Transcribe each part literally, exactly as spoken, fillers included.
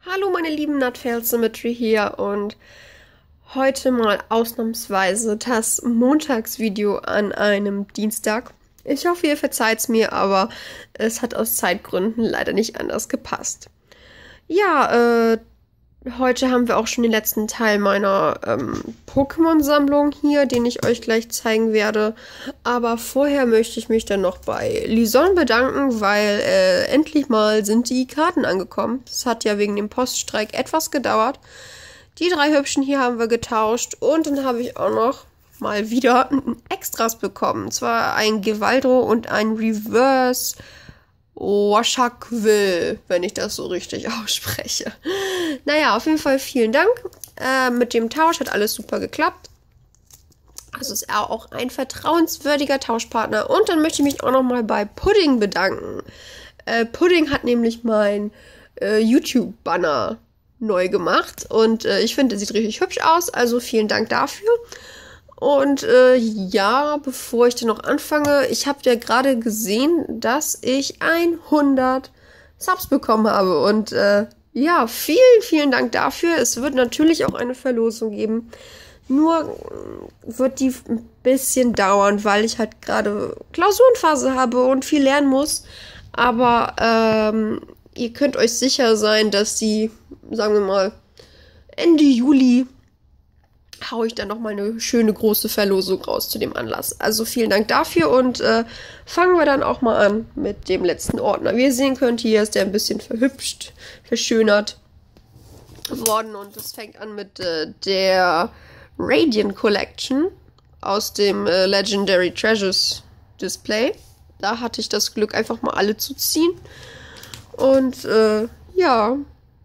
Hallo meine lieben Nutfail Symmetry hier und heute mal ausnahmsweise das Montagsvideo an einem Dienstag. Ich hoffe, ihr verzeiht's mir, aber es hat aus Zeitgründen leider nicht anders gepasst. Ja, äh, heute haben wir auch schon den letzten Teil meiner ähm, Pokémon-Sammlung hier, den ich euch gleich zeigen werde. Aber vorher möchte ich mich dann noch bei Lison bedanken, weil äh, endlich mal sind die Karten angekommen. Das hat ja wegen dem Poststreik etwas gedauert. Die drei hübschen hier haben wir getauscht und dann habe ich auch noch mal wieder Extras bekommen. Und zwar ein Givaldro und ein Reverse Washakville, wenn ich das so richtig ausspreche. Naja, auf jeden Fall vielen Dank. Äh, mit dem Tausch hat alles super geklappt. Also ist er auch ein vertrauenswürdiger Tauschpartner. Und dann möchte ich mich auch noch mal bei Pudding bedanken. Äh, Pudding hat nämlich mein äh, YouTube-Banner neu gemacht. Und äh, ich finde, er sieht richtig hübsch aus. Also vielen Dank dafür. Und äh, ja, bevor ich dann noch anfange, ich habe ja gerade gesehen, dass ich hundert Subs bekommen habe. Und äh, ja, vielen, vielen Dank dafür. Es wird natürlich auch eine Verlosung geben. Nur wird die ein bisschen dauern, weil ich halt gerade Klausurenphase habe und viel lernen muss. Aber ähm, ihr könnt euch sicher sein, dass die, sagen wir mal, Ende Juli haue ich dann noch mal eine schöne große Verlosung raus zu dem Anlass. Also vielen Dank dafür und äh, fangen wir dann auch mal an mit dem letzten Ordner. Wie ihr sehen könnt, hier ist der ein bisschen verhübscht, verschönert worden und es fängt an mit äh, der Radiant Collection aus dem äh, Legendary Treasures Display. Da hatte ich das Glück, einfach mal alle zu ziehen. Und äh, ja,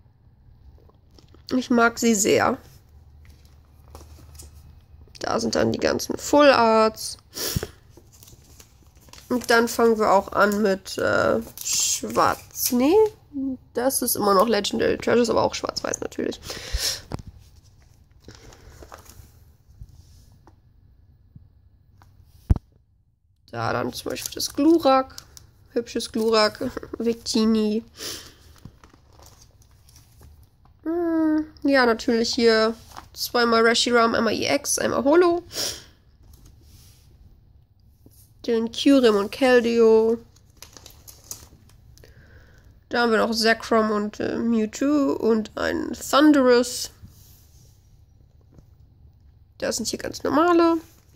ich mag sie sehr. Da sind dann die ganzen Full Arts. Und dann fangen wir auch an mit äh, Schwarz. Nee, das ist immer noch Legendary Treasures, aber auch schwarz-weiß natürlich. Da dann zum Beispiel das Glurak. Hübsches Glurak. Victini. Hm, ja, natürlich hier zweimal Reshiram, einmal E X, einmal Holo. Den Kyurem und Keldeo. Da haben wir noch Zekrom und äh, Mewtwo und ein Thundurus. Das sind hier ganz normale.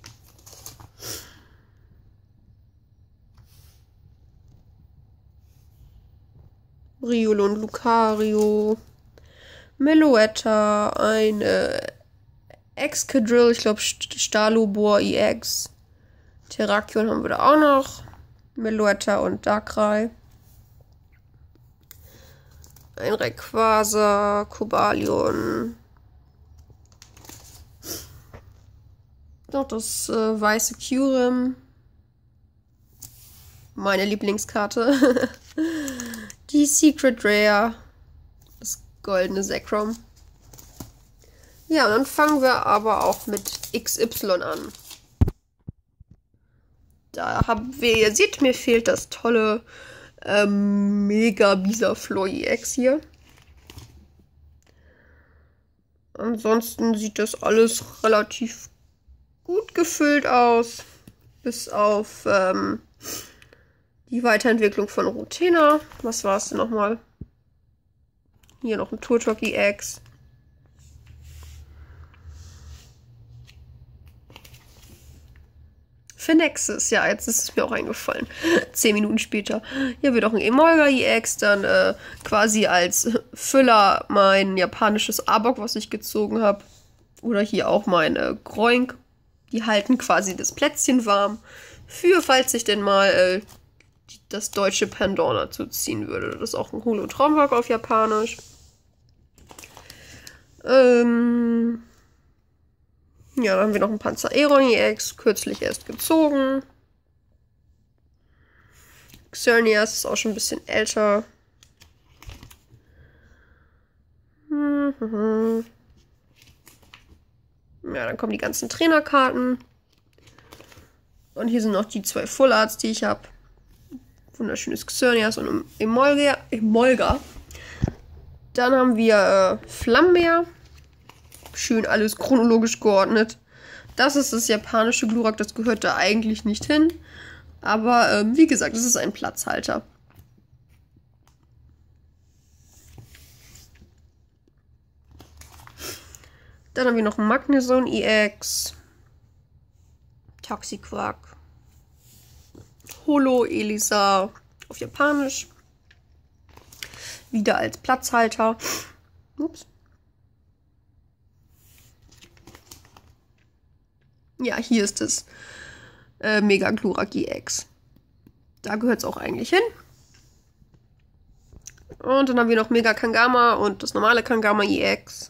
Riolo und Lucario. Meloetta, ein äh, Excadrill, ich glaube Stalobor E X. Terrakion haben wir da auch noch. Meloetta und Darkrai. Ein Rayquaza, Cobalion. Noch das äh, weiße Kyurem. Meine Lieblingskarte. Die Secret Rare. Das goldene Zekrom. Ja, und dann fangen wir aber auch mit X Y an. Da haben wir, ihr seht, mir fehlt das tolle ähm, Mega Bisaflor E X hier. Ansonsten sieht das alles relativ gut gefüllt aus. Bis auf ähm, die Weiterentwicklung von Rotena. Was war es denn nochmal? Hier noch ein Turtok E X. Phenexis, ja, jetzt ist es mir auch eingefallen. Zehn Minuten später. Hier wird auch ein Emolga E X, dann äh, quasi als Füller mein japanisches Arbok, was ich gezogen habe. Oder hier auch meine Groink. Die halten quasi das Plätzchen warm. Für, falls ich denn mal äh, das deutsche Pendant dazu ziehen würde. Das ist auch ein Holo-Traumwalk auf Japanisch. Ähm... Ja, dann haben wir noch ein Panzer-Aeron E X, kürzlich erst gezogen. Xerneas ist auch schon ein bisschen älter. Mhm. Ja, dann kommen die ganzen Trainerkarten. Und hier sind noch die zwei Full Arts, die ich habe. Wunderschönes Xerneas und Emolga. Emolga. Dann haben wir äh, Flammenmeer. Schön alles chronologisch geordnet. Das ist das japanische Glurak, das gehört da eigentlich nicht hin. Aber ähm, wie gesagt, es ist ein Platzhalter. Dann haben wir noch Magnezone E X. Toxiquark. Holo Elisa auf Japanisch. Wieder als Platzhalter. Ups. Ja, hier ist es. Äh, Mega Glurak E X. Da gehört es auch eigentlich hin. Und dann haben wir noch Mega Kangama und das normale Kangama E X.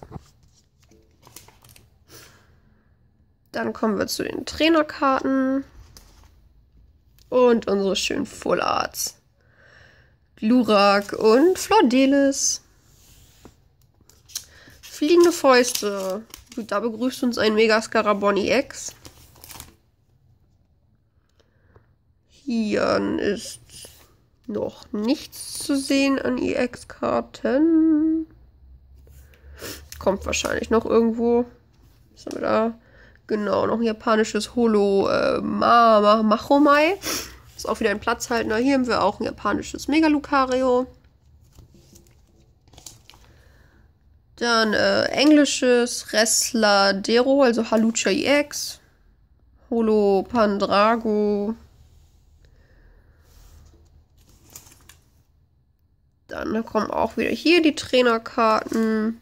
Dann kommen wir zu den Trainerkarten. Und unsere schönen Full Arts. Glurak und Flordelis. Fliegende Fäuste. Da begrüßt uns ein Mega Scarabon E X. Hier ist noch nichts zu sehen an E X-Karten. Kommt wahrscheinlich noch irgendwo. Was haben wir da? Genau, noch ein japanisches Holo äh, Ma Ma Machomai. Ist auch wieder ein Platzhalter. Hier haben wir auch ein japanisches Mega Lucario. Dann äh, englisches Resladero, also Halucha E X. Holo Pandrago. Dann kommen auch wieder hier die Trainerkarten.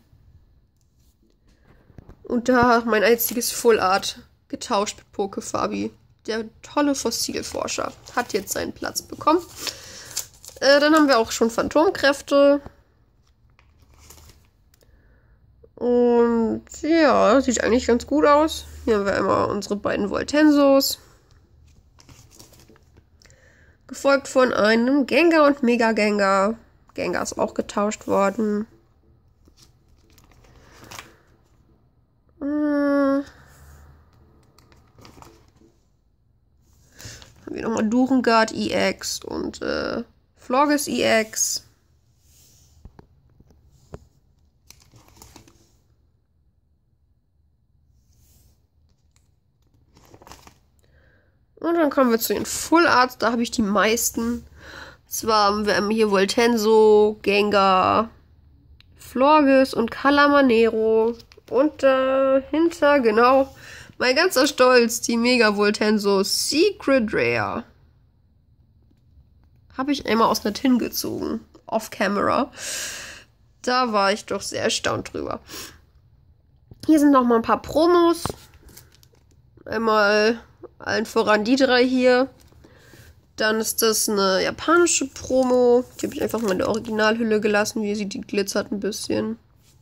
Und da mein einziges Full Art getauscht mit Pokefabi. Der tolle Fossilforscher hat jetzt seinen Platz bekommen. Äh, dann haben wir auch schon Phantomkräfte. Und ja, sieht eigentlich ganz gut aus. Hier haben wir immer unsere beiden Voltensos. Gefolgt von einem Gengar und Mega Gengar. Gengar ist auch getauscht worden. Äh, haben wir nochmal Durengard E X und äh, Florges E X. Und dann kommen wir zu den Full Arts. Da habe ich die meisten. Zwar haben wir hier Voltenso, Gengar, Florges und Calamanero. Und dahinter, genau, mein ganzer Stolz, die Mega Voltenso Secret Rare. Habe ich einmal aus einer Tin gezogen. Off Camera. Da war ich doch sehr erstaunt drüber. Hier sind noch mal ein paar Promos. Einmal allen voran die drei hier. Dann ist das eine japanische Promo. Die habe ich einfach mal in der Originalhülle gelassen, wie ihr seht, die glitzert ein bisschen.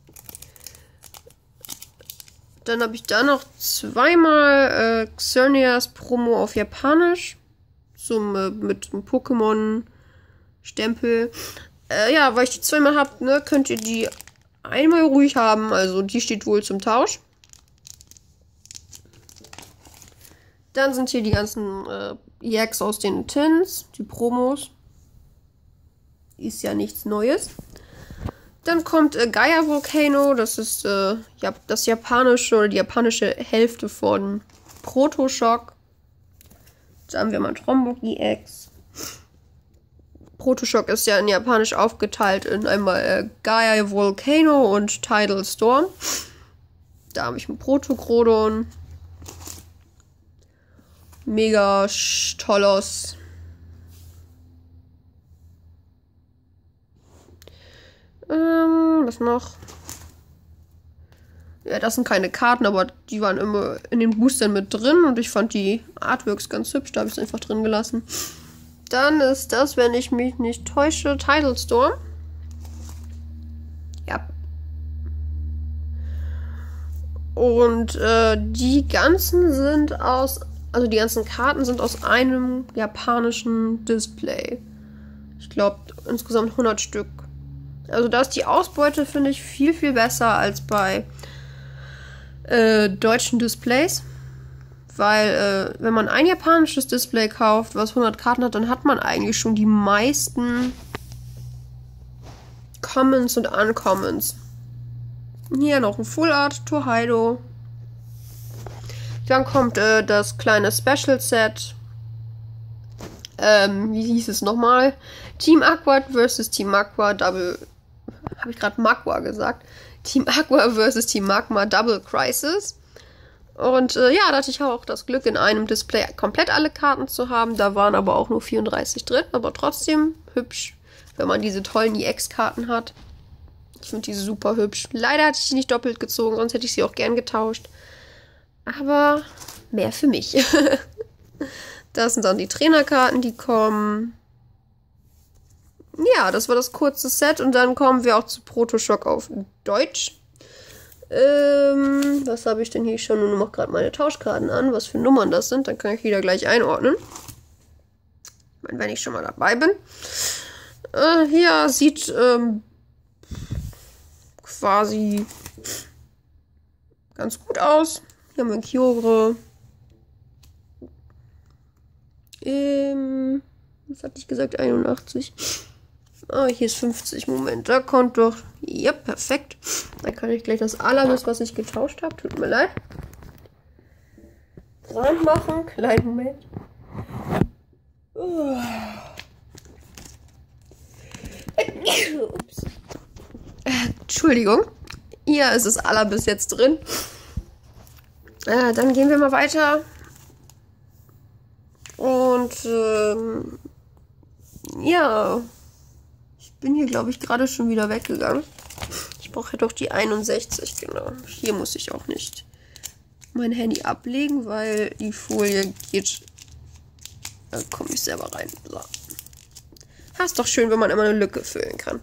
Dann habe ich da noch zweimal äh, Xerneas Promo auf Japanisch. Zum, äh, mit einem Pokémon-Stempel. Äh, ja, weil ich die zweimal habe, ne, könnt ihr die einmal ruhig haben. Also die steht wohl zum Tausch. Dann sind hier die ganzen äh, E X aus den Tins, die Promos. Ist ja nichts Neues. Dann kommt äh, Gaia Volcano, das ist äh, ja, das japanische oder die japanische Hälfte von Protoshock. Da haben wir mal Trombok E X. Protoshock ist ja in Japanisch aufgeteilt in einmal äh, Gaia Volcano und Tidal Storm. Da habe ich einen Protogrodon. Mega Tollos. Ähm, was noch? Ja, das sind keine Karten, aber die waren immer in den Boostern mit drin und ich fand die Artworks ganz hübsch, da habe ich es einfach drin gelassen. Dann ist das, wenn ich mich nicht täusche, Tidal Storm. Ja. Und äh, die ganzen sind aus, also die ganzen Karten sind aus einem japanischen Display. Ich glaube insgesamt hundert Stück. Also da ist die Ausbeute, finde ich, viel, viel besser als bei äh, deutschen Displays. Weil, äh, wenn man ein japanisches Display kauft, was hundert Karten hat, dann hat man eigentlich schon die meisten Commons und Uncommons. Hier noch ein Full Art Totaido. Dann kommt äh, das kleine Special Set. Ähm, wie hieß es nochmal? Team Aqua versus Team Aqua Double. Habe ich gerade Magma gesagt? Team Aqua versus Team Magma Double Crisis. Und äh, ja, da hatte ich auch das Glück, in einem Display komplett alle Karten zu haben. Da waren aber auch nur vierunddreißig drin, aber trotzdem hübsch, wenn man diese tollen E X-Karten hat. Ich finde die super hübsch. Leider hatte ich die nicht doppelt gezogen, sonst hätte ich sie auch gern getauscht. Aber mehr für mich. Das sind dann die Trainerkarten, die kommen. Ja, das war das kurze Set. Und dann kommen wir auch zu Protoshock auf Deutsch. Ähm, was habe ich denn hier schon? Nun mache gerade meine Tauschkarten an, was für Nummern das sind. Dann kann ich wieder gleich einordnen. Ich meine, wenn ich schon mal dabei bin. Äh, hier sieht ähm, quasi ganz gut aus. Hier haben wir ein Kyogre. Ähm, was hatte ich gesagt? einundachtzig. Ah, hier ist fünfzig. Moment, da kommt doch. Ja, perfekt. Dann kann ich gleich das Allerlust, was ich getauscht habe. Tut mir leid. Reinmachen. Kleinen Moment. Uh. Ups. Äh, Entschuldigung. Hier ist das Aller bis jetzt drin. Äh, dann gehen wir mal weiter. Und ähm, ja, ich bin hier, glaube ich, gerade schon wieder weggegangen. Ich brauche ja doch die einundsechzig, genau. Hier muss ich auch nicht mein Handy ablegen, weil die Folie geht. Da komme ich selber rein. So. Das ist doch schön, wenn man immer eine Lücke füllen kann.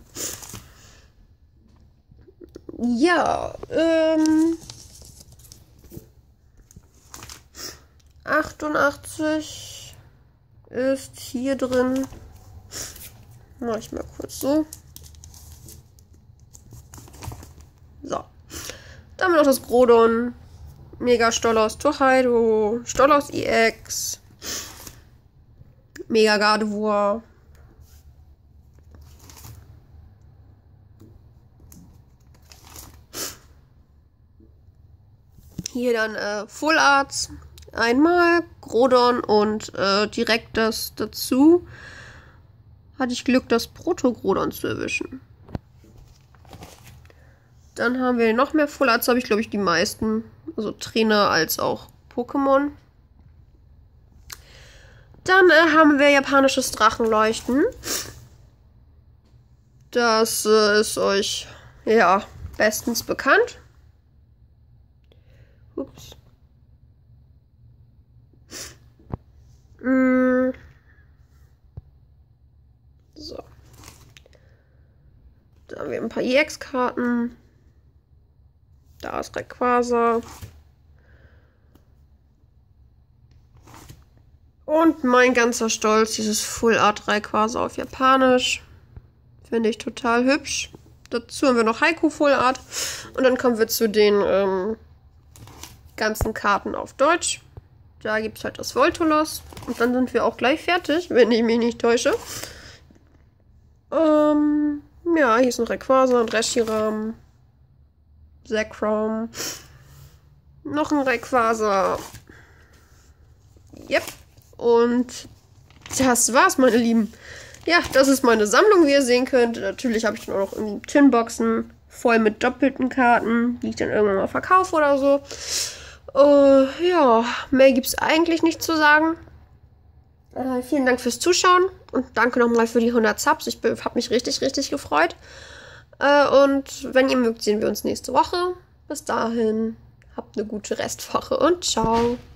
Ja, ähm... achtundachtzig ist hier drin. Mach ich mal kurz so. So. Dann haben wir noch das Groudon, Mega Stolos Totaido, Stolos E X, Mega Gardevoir, hier dann äh, Full Arts. Einmal Groudon und äh, direkt das dazu hatte ich Glück, das Proto-Groudon zu erwischen. Dann haben wir noch mehr Full Arts, habe ich glaube ich die meisten, also Trainer als auch Pokémon. Dann äh, haben wir japanisches Drachenleuchten. Das äh, ist euch ja bestens bekannt. Ups. So. Da haben wir ein paar E X-Karten. Da ist Rayquaza. Und mein ganzer Stolz, dieses Full Art Rayquaza auf Japanisch. Finde ich total hübsch. Dazu haben wir noch Haiku Full Art. Und dann kommen wir zu den ähm, ganzen Karten auf Deutsch. Da gibt es halt das Voltolos. Und dann sind wir auch gleich fertig, wenn ich mich nicht täusche. Ähm, ja, hier ist noch Rayquaza, ein Reshiram, Zekrom, noch ein Rayquaza. Yep. Und das war's, meine Lieben. Ja, das ist meine Sammlung, wie ihr sehen könnt. Natürlich habe ich noch irgendwie Tinboxen voll mit doppelten Karten, die ich dann irgendwann mal verkaufe oder so. Uh, ja, mehr gibt es eigentlich nicht zu sagen. Uh, vielen Dank fürs Zuschauen und danke nochmal für die hundert Subs. Ich habe mich richtig, richtig gefreut. Uh, und wenn ihr mögt, sehen wir uns nächste Woche. Bis dahin, habt eine gute Restwoche und ciao.